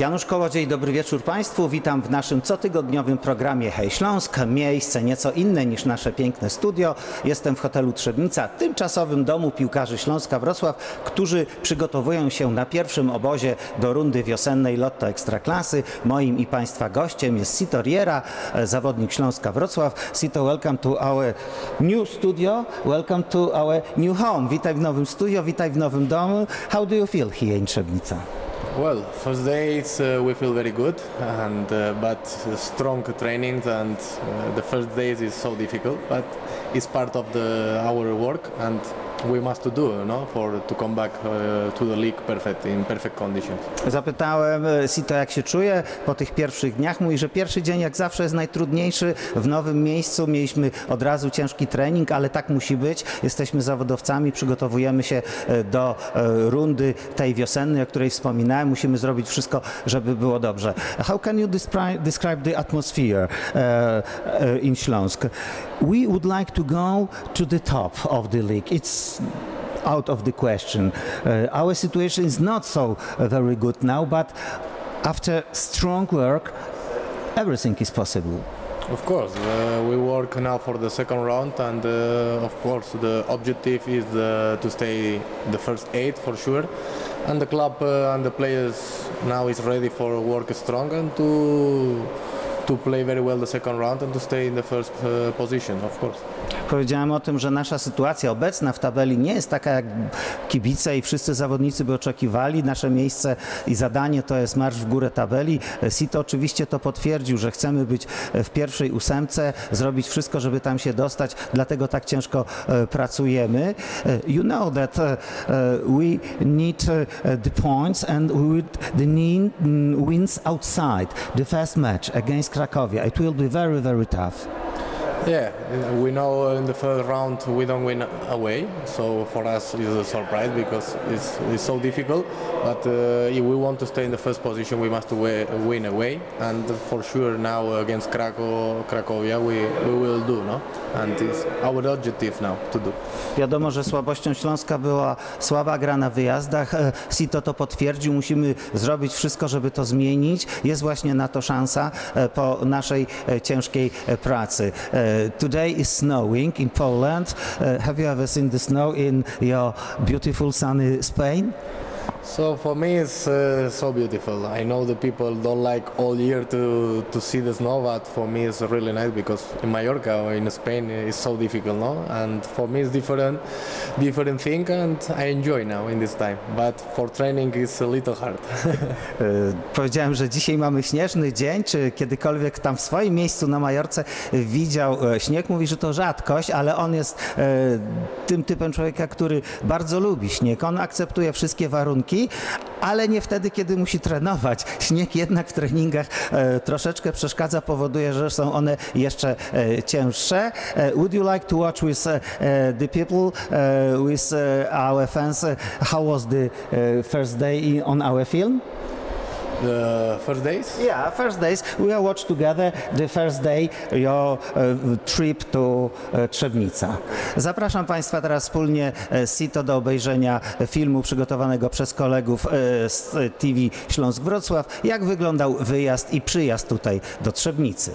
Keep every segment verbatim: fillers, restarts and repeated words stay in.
Janusz Kołodziej, dobry wieczór Państwu. Witam w naszym cotygodniowym programie Hej Śląsk. Miejsce nieco inne niż nasze piękne studio. Jestem w hotelu Trzebnica, tymczasowym domu piłkarzy Śląska Wrocław, którzy przygotowują się na pierwszym obozie do rundy wiosennej Lotto Ekstraklasy. Moim i Państwa gościem jest Sito Riera, zawodnik Śląska Wrocław. Sito, welcome to our new studio. Welcome to our new home. Witaj w nowym studio, witaj w nowym domu. How do you feel here in Trzebnica? Well, first day it's, uh, we feel very good, and uh, but strong trainings, and uh, the first days is so difficult, but it's part of the our work, and we must to do, you know, for to come back uh, to the league perfect in perfect conditions. Zapytałem Sito, jak się czuje po tych pierwszych dniach. Mówi, że pierwszy dzień jak zawsze jest najtrudniejszy w nowym miejscu. Mieliśmy od razu ciężki trening, ale tak musi być. Jesteśmy zawodowcami, przygotowujemy się do rundy tej wiosennej, o której wspominałem. Musimy zrobić wszystko, żeby było dobrze. How can you describe, describe the atmosphere uh, uh, in Śląsk? We would like to go to the top of the league. It's out of the question. Uh, our situation is not so uh, very good now, but after strong work, everything is possible. Of course, uh, we work now for the second round, and uh, of course the objective is uh, to stay the first eight for sure. And the club uh, and the players now is ready for work strong and to to play very well the second round and to stay in the first uh, position, of course. Powiedziałem o tym, że nasza sytuacja obecna w tabeli nie jest taka, jak kibice i wszyscy zawodnicy by oczekiwali. Nasze miejsce i zadanie to jest marsz w górę tabeli. Sito oczywiście to potwierdził, że chcemy być w pierwszej ósemce, zrobić wszystko, żeby tam się dostać, dlatego tak ciężko pracujemy. You know that we need the points and we would the need wins outside the first match against Cracovia. It will be very, very tough. Yeah, we know in the first round we don't win away, so for us it's a surprise because it's, it's so difficult. But uh, if we want to stay in the first position, we must win away, and for sure now against Krakow, Cracovia we, we will do, no? And it's our objective now to do. Wiadomo, że słabością Śląska była słaba gra na wyjazdach. Sito to potwierdził. Musimy zrobić wszystko, żeby to zmienić. Jest właśnie na to szansa po naszej ciężkiej pracy. Today is snowing in Poland. Have you ever seen the snow in your beautiful sunny Spain? So for me it's uh, so beautiful. I know the people don't like all year to to see the snow, but for me it's really nice because in Mallorca or in Spain it's so difficult, no? And for me it's different, different thing, and I enjoy now in this time. But for training it's a little hard. Powiedziałem, że dzisiaj mamy śnieżny dzień. Czy kiedykolwiek tam w swoim miejscu na Majorce widział śnieg? Mówi, że to rzadkość, ale on jest e, tym typem człowieka, który bardzo lubi śnieg. On akceptuje wszystkie warunki, ale nie wtedy, kiedy musi trenować. Śnieg jednak w treningach e, troszeczkę przeszkadza, powoduje, że są one jeszcze e, cięższe. E, would you like to watch with e, the people, e, with e, our fans? How was the e, first day in, on our film? The first days? Yeah, first days. We will watch together the first day your uh, trip to uh, Trzebnica. Zapraszam Państwa teraz wspólnie z Sito do obejrzenia filmu przygotowanego przez kolegów z T V Śląsk Wrocław, jak wyglądał wyjazd i przyjazd tutaj do Trzebnicy.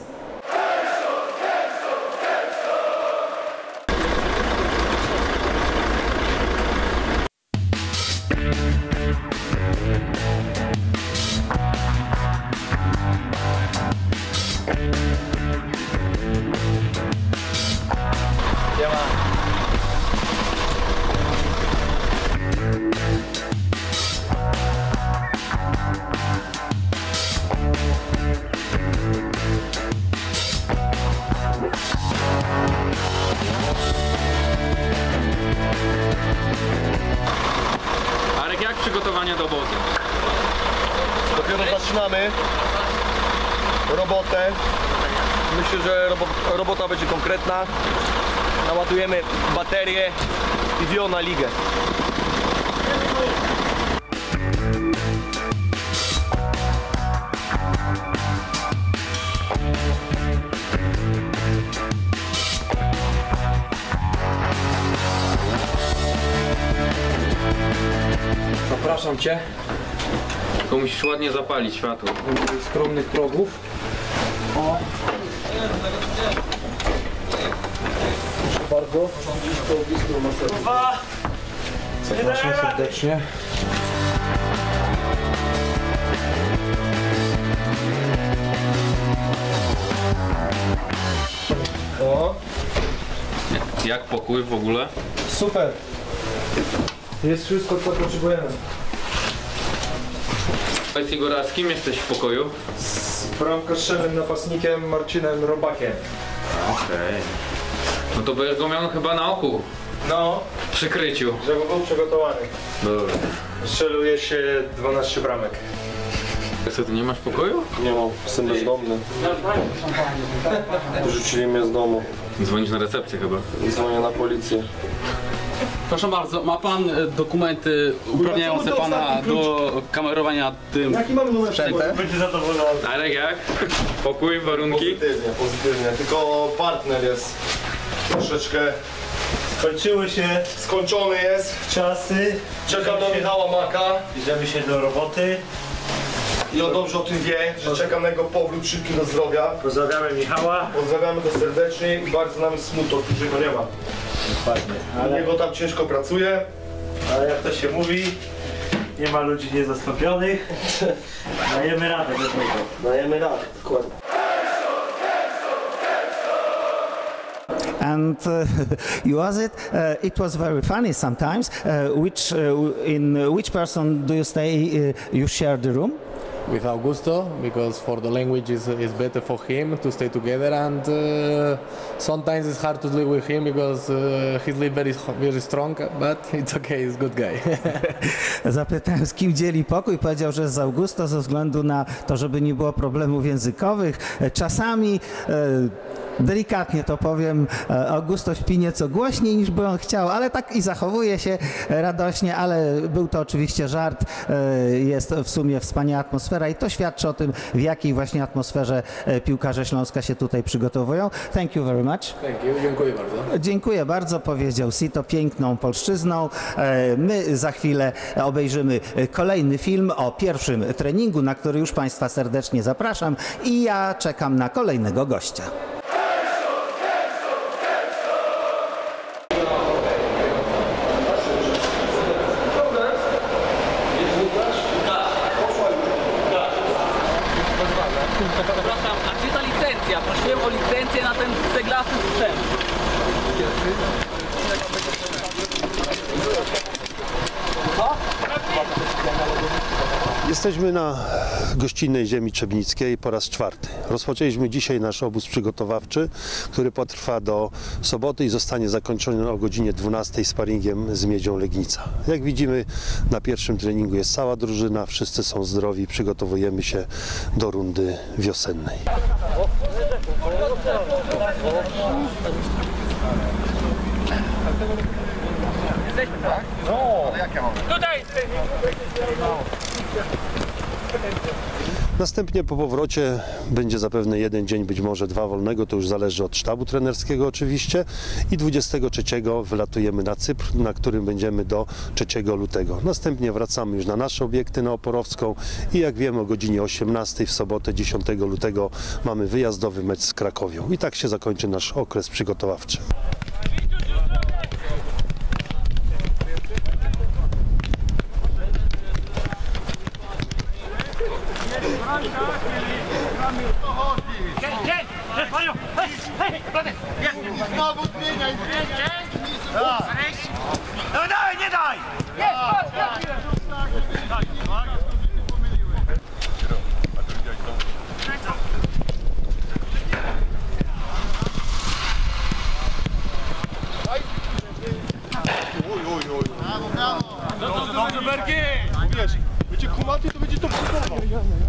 Arek, jak przygotowania do obozu? Dopiero zaczynamy robotę. Myślę, że robo, robota będzie konkretna. Naładujemy baterię i wio na ligę. Zapraszam Cię. Tylko musisz ładnie zapalić światło. Skromnych progów. O. Proszę bardzo. Blisko, blisko maseczki. Zapraszam serdecznie. O. Jak pokój w ogóle? Super. Jest wszystko, co potrzebujemy. Powiedz Igora, z kim jesteś w pokoju? Z bramkarzem, napastnikiem Marcinem Robakiem. Okej. Okay. No to będziesz go miał chyba na oku. No. W przykryciu. Żeby był przygotowany. Dobra. Strzeluje się dwanaście bramek. Co, ty nie masz pokoju? Nie mam, jestem bezdomny. Wyrzucili mnie z domu. Dzwonisz na recepcję chyba. Dzwonię na policję. Proszę bardzo, ma pan e, dokumenty uprawniające pana do kamerowania tym sprzętem? Będzie zadowolony. Arek jak? Pokój, warunki? Pozytywnie, pozytywnie. Tylko partner jest troszeczkę Kończyły się skończony jest. czasy. Czekam do Michała Maka. Bierzemy się do roboty. I on dobrze o tym wie, że czekam na jego powrót szybki do zdrowia. Pozdrawiamy Michała. Pozdrawiamy go serdecznie i bardzo nam jest smutno, że go nie ma. Dokładnie. Ale Ale, niego tam ciężko pracuje. ale jak to się mówi, nie ma ludzi niezastąpionych. Dajemy radę bez niego. Dajemy radę, dokładnie. And uh, was it? Uh, it was very funny sometimes. Uh, which uh, in which person do you stay? Uh, you share the room? With Augusto, because for the language is is better for him to stay together, and uh, sometimes it's hard to live with him because uh, he lives very very strong, but it's okay, he's a good guy. Zapytałem, z kim dzieli pokój. Powiedział, że z Augusto ze względu na to, żeby nie było problemów językowych. Czasami e, delikatnie to powiem, Augusto śpi nieco głośniej niż by on chciał, ale tak i zachowuje się radośnie, ale był to oczywiście żart. Jest w sumie wspaniała atmosfera i to świadczy o tym, w jakiej właśnie atmosferze piłkarze Śląska się tutaj przygotowują. Thank you very much. Thank you, dziękuję bardzo. Dziękuję bardzo, powiedział Sito piękną polszczyzną. My za chwilę obejrzymy kolejny film o pierwszym treningu, na który już Państwa serdecznie zapraszam i ja czekam na kolejnego gościa. Przepraszam, a gdzie ta licencja? Prosiłem o licencję na ten ceglasty sprzęt. Jesteśmy na gościnnej ziemi trzebnickiej po raz czwarty. Rozpoczęliśmy dzisiaj nasz obóz przygotowawczy, który potrwa do soboty i zostanie zakończony o godzinie dwunastej sparingiem z Miedzią Legnica. Jak widzimy, na pierwszym treningu jest cała drużyna, wszyscy są zdrowi, przygotowujemy się do rundy wiosennej. Następnie po powrocie będzie zapewne jeden dzień, być może dwa wolnego, to już zależy od sztabu trenerskiego oczywiście. I dwudziestego trzeciego wylatujemy na Cypr, na którym będziemy do trzeciego lutego. Następnie wracamy już na nasze obiekty na Oporowską i jak wiemy o godzinie osiemnastej w sobotę dziesiątego lutego mamy wyjazdowy mecz z Krakowią. I tak się zakończy nasz okres przygotowawczy. Znowu zmieniaj, zmieniaj! No daj, nie daj! Dobrze, dobrze, Berki! Wiesz, będzie kumaty, to będzie to przygotował.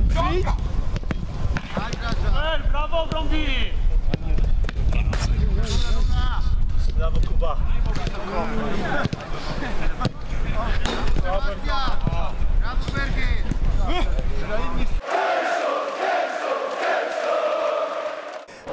Brawo, Brąbi! Brawo, Kuba!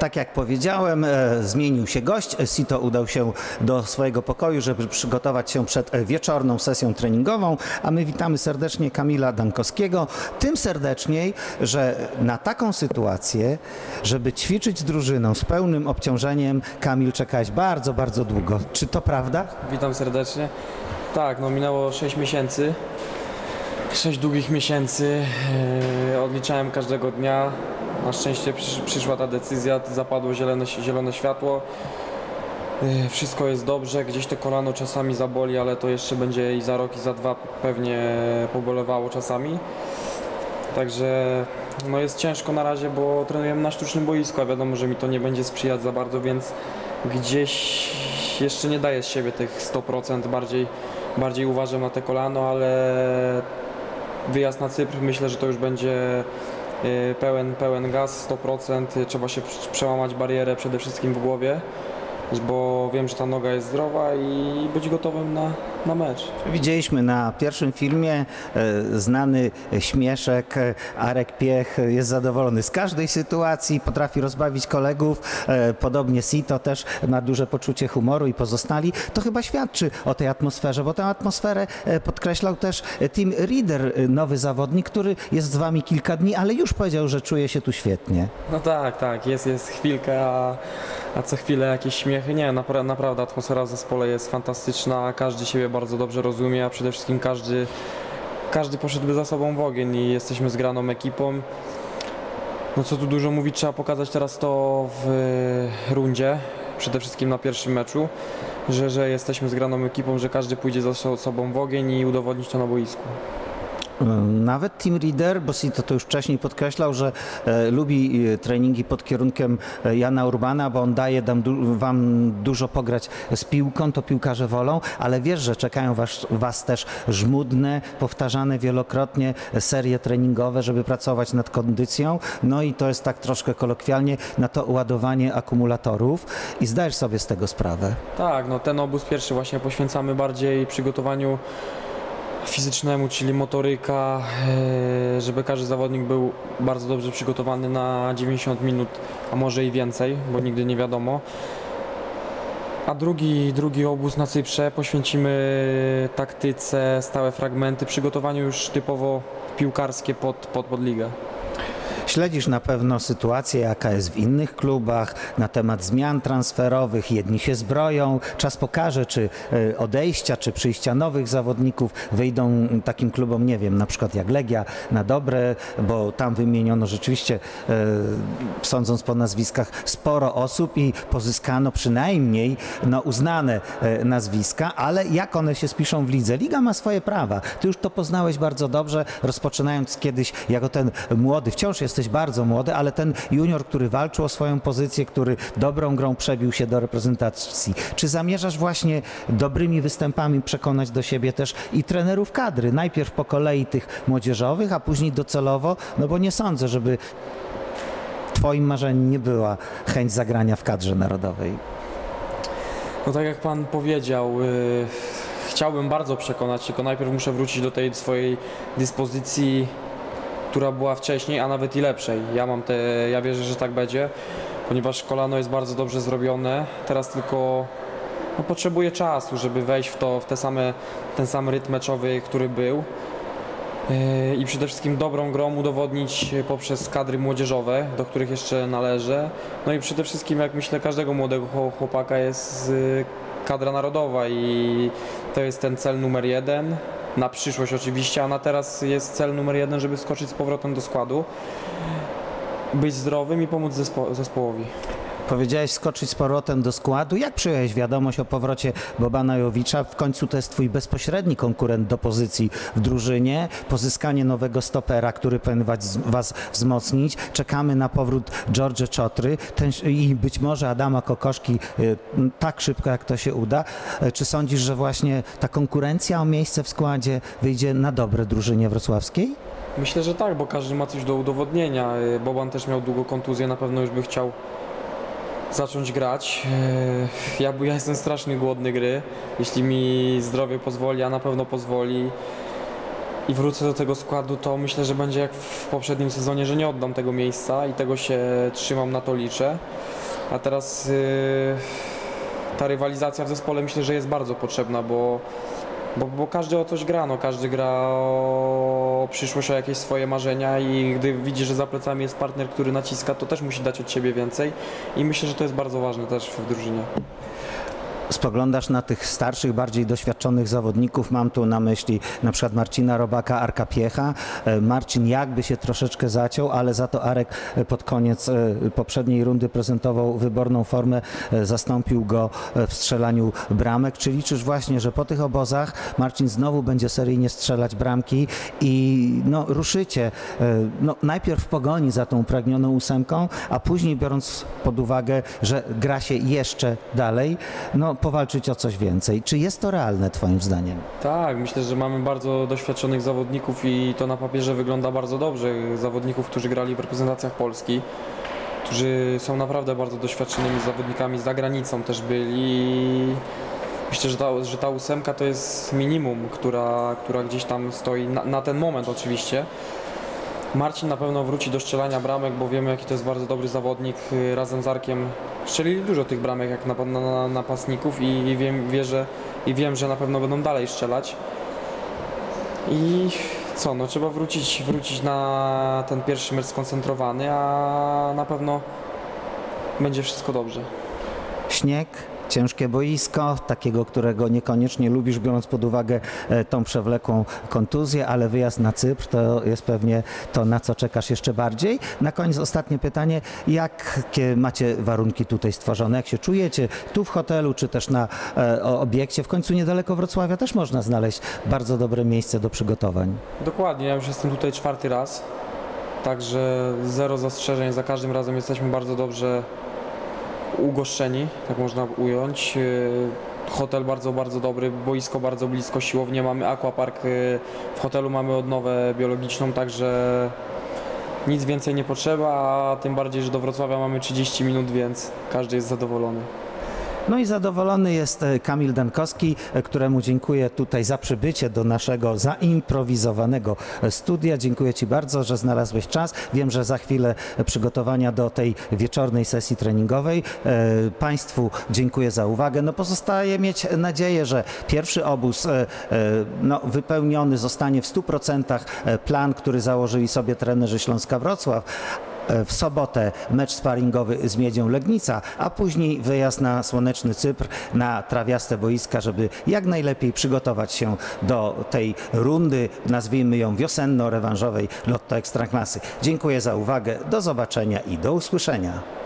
Tak jak powiedziałem, e, zmienił się gość. Sito udał się do swojego pokoju, żeby przygotować się przed e, wieczorną sesją treningową, a my witamy serdecznie Kamila Dankowskiego. Tym serdeczniej, że na taką sytuację, żeby ćwiczyć z drużyną z pełnym obciążeniem, Kamil, czekałeś bardzo, bardzo długo. Czy to prawda? Witam serdecznie. Tak, no minęło sześć miesięcy. sześć długich miesięcy. Yy, odliczałem każdego dnia. Na szczęście przysz, przyszła ta decyzja, zapadło zielone, zielone światło. Yy, wszystko jest dobrze, gdzieś to kolano czasami zaboli, ale to jeszcze będzie i za rok, i za dwa pewnie pobolewało czasami. Także no jest ciężko na razie, bo trenujemy na sztucznym boisku, a wiadomo, że mi to nie będzie sprzyjać za bardzo, więc gdzieś jeszcze nie daję z siebie tych sto procent, bardziej, bardziej uważam na te kolano, ale wyjazd na Cypr, myślę, że to już będzie pełen, pełen gaz, sto procent. Trzeba się przełamać barierę przede wszystkim w głowie, bo wiem, że ta noga jest zdrowa i być gotowym na, na mecz. Widzieliśmy na pierwszym filmie e, znany śmieszek, e, Arek Piech jest zadowolony z każdej sytuacji, potrafi rozbawić kolegów, e, podobnie Sito też ma duże poczucie humoru i pozostali. To chyba świadczy o tej atmosferze, bo tę atmosferę e, podkreślał też Tim Reader, e, nowy zawodnik, który jest z wami kilka dni, ale już powiedział, że czuje się tu świetnie. No tak, tak, jest, jest chwilkę, a, a co chwilę jakieś śmiechy. Nie, napra naprawdę atmosfera w zespole jest fantastyczna, każdy siebie bardzo dobrze rozumie, a przede wszystkim każdy, każdy poszedłby za sobą w ogień i jesteśmy zgraną ekipą. No co tu dużo mówić, trzeba pokazać teraz to w rundzie, przede wszystkim na pierwszym meczu, że, że jesteśmy zgraną ekipą, że każdy pójdzie za sobą w ogień i udowodnić to na boisku. Nawet Team Reader, bo Sito to już wcześniej podkreślał, że e, lubi e, treningi pod kierunkiem e, Jana Urbana, bo on daje dam, du, wam dużo pograć z piłką, to piłkarze wolą, ale wiesz, że czekają was, was też żmudne, powtarzane wielokrotnie serie treningowe, żeby pracować nad kondycją, no i to jest tak troszkę kolokwialnie na to ładowanie akumulatorów i zdajesz sobie z tego sprawę. Tak, no ten obóz pierwszy właśnie poświęcamy bardziej przygotowaniu fizycznemu, czyli motoryka, żeby każdy zawodnik był bardzo dobrze przygotowany na dziewięćdziesiąt minut, a może i więcej, bo nigdy nie wiadomo. A drugi, drugi obóz na Cyprze poświęcimy taktyce, stałe fragmenty, przygotowaniu już typowo piłkarskie pod, pod, pod ligę. Śledzisz na pewno sytuację, jaka jest w innych klubach, na temat zmian transferowych, jedni się zbroją, czas pokaże, czy odejścia, czy przyjścia nowych zawodników wyjdą takim klubom, nie wiem, na przykład jak Legia na dobre, bo tam wymieniono rzeczywiście, sądząc po nazwiskach, sporo osób i pozyskano przynajmniej no, uznane nazwiska, ale jak one się spiszą w lidze? Liga ma swoje prawa. Ty już to poznałeś bardzo dobrze, rozpoczynając kiedyś jako ten młody, wciąż jesteś bardzo młody, ale ten junior, który walczył o swoją pozycję, który dobrą grą przebił się do reprezentacji. Czy zamierzasz właśnie dobrymi występami przekonać do siebie też i trenerów kadry? Najpierw po kolei tych młodzieżowych, a później docelowo, no bo nie sądzę, żeby twoim marzeniem nie była chęć zagrania w kadrze narodowej. No tak jak pan powiedział, yy, chciałbym bardzo przekonać, tylko najpierw muszę wrócić do tej swojej dyspozycji, która była wcześniej, a nawet i lepszej. Ja mam te, ja wierzę, że tak będzie, ponieważ kolano jest bardzo dobrze zrobione. Teraz tylko no, potrzebuję czasu, żeby wejść w to, w te same, ten sam rytm meczowy, który był. Yy, I przede wszystkim dobrą grą udowodnić poprzez kadry młodzieżowe, do których jeszcze należę. No i przede wszystkim, jak myślę, każdego młodego chłopaka jest yy, kadra narodowa i to jest ten cel numer jeden. Na przyszłość oczywiście, a na teraz jest cel numer jeden, żeby skoczyć z powrotem do składu, być zdrowym i pomóc zespo zespołowi. Powiedziałeś skoczyć z powrotem do składu. Jak przyjąłeś wiadomość o powrocie Bobana Jowicza? W końcu to jest twój bezpośredni konkurent do pozycji w drużynie. Pozyskanie nowego stopera, który powinien was, was wzmocnić. Czekamy na powrót George Czotry ten, i być może Adama Kokoszki tak szybko, jak to się uda. Czy sądzisz, że właśnie ta konkurencja o miejsce w składzie wyjdzie na dobre drużynie wrocławskiej? Myślę, że tak, bo każdy ma coś do udowodnienia. Boban też miał długo kontuzję, na pewno już by chciał zacząć grać. Ja, ja jestem strasznie głodny gry. Jeśli mi zdrowie pozwoli, a na pewno pozwoli, i wrócę do tego składu, to myślę, że będzie jak w poprzednim sezonie, że nie oddam tego miejsca i tego się trzymam, na to liczę. A teraz yy, ta rywalizacja w zespole myślę, że jest bardzo potrzebna, bo, bo, bo każdy o coś gra, no, każdy gra o przyszłość, o jakieś swoje marzenia i gdy widzi, że za plecami jest partner, który naciska, to też musi dać od siebie więcej i myślę, że to jest bardzo ważne też w drużynie. Spoglądasz na tych starszych, bardziej doświadczonych zawodników, mam tu na myśli na przykład Marcina Robaka, Arka Piecha. Marcin jakby się troszeczkę zaciął, ale za to Arek pod koniec poprzedniej rundy prezentował wyborną formę, zastąpił go w strzelaniu bramek. Czy liczysz właśnie, że po tych obozach Marcin znowu będzie seryjnie strzelać bramki i no, ruszycie no, najpierw w pogoni za tą upragnioną ósemką, a później biorąc pod uwagę, że gra się jeszcze dalej, no powalczyć o coś więcej. Czy jest to realne twoim zdaniem? Tak, myślę, że mamy bardzo doświadczonych zawodników i to na papierze wygląda bardzo dobrze. Zawodników, którzy grali w reprezentacjach Polski, którzy są naprawdę bardzo doświadczonymi zawodnikami, za granicą też byli. Myślę, że ta, że ta ósemka to jest minimum, która, która gdzieś tam stoi na, na ten moment oczywiście. Marcin na pewno wróci do strzelania bramek, bo wiemy, jaki to jest bardzo dobry zawodnik. Razem z Arkiem strzelili dużo tych bramek jak na, na, na napastników i, i, wiem, wierzę, i wiem, że na pewno będą dalej strzelać. I co, no trzeba wrócić, wrócić na ten pierwszy mecz skoncentrowany, a na pewno będzie wszystko dobrze. Śnieg, ciężkie boisko, takiego, którego niekoniecznie lubisz, biorąc pod uwagę tą przewlekłą kontuzję, ale wyjazd na Cypr to jest pewnie to, na co czekasz jeszcze bardziej. Na koniec ostatnie pytanie, jakie macie warunki tutaj stworzone, jak się czujecie tu w hotelu, czy też na e, obiekcie? W końcu niedaleko Wrocławia też można znaleźć bardzo dobre miejsce do przygotowań. Dokładnie, ja już jestem tutaj czwarty raz, także zero zastrzeżeń, za każdym razem jesteśmy bardzo dobrze ugoszczeni, tak można ująć. Hotel bardzo, bardzo dobry, boisko bardzo blisko, siłownię mamy, aquapark, w hotelu mamy odnowę biologiczną, także nic więcej nie potrzeba, a tym bardziej, że do Wrocławia mamy trzydzieści minut, więc każdy jest zadowolony. No i zadowolony jest Kamil Dankowski, któremu dziękuję tutaj za przybycie do naszego zaimprowizowanego studia. Dziękuję Ci bardzo, że znalazłeś czas. Wiem, że za chwilę przygotowania do tej wieczornej sesji treningowej. Państwu dziękuję za uwagę. No pozostaje mieć nadzieję, że pierwszy obóz no, wypełniony zostanie w stu procentach plan, który założyli sobie trenerzy Śląska Wrocław. W sobotę mecz sparingowy z Miedzią Legnica, a później wyjazd na słoneczny Cypr, na trawiaste boiska, żeby jak najlepiej przygotować się do tej rundy, nazwijmy ją wiosenno-rewanżowej Lotto Ekstraklasy. Dziękuję za uwagę, do zobaczenia i do usłyszenia.